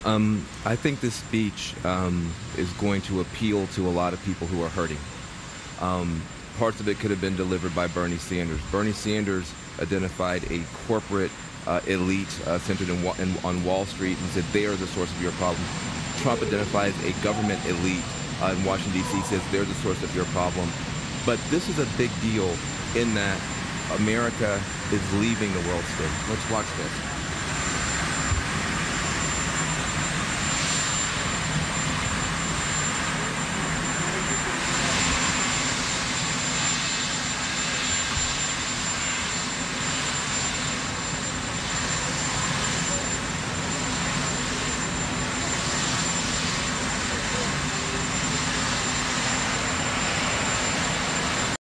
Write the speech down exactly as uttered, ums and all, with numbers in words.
Um, I think this speech um, is going to appeal to a lot of people who are hurting. Um, parts of it could have been delivered by Bernie Sanders. Bernie Sanders identified a corporate uh, elite uh, centered in, in, on Wall Street and said they are the source of your problem. Trump identifies a government elite uh, in Washington, D C, says they're the source of your problem. But this is a big deal in that America is leaving the world stage. Let's watch this.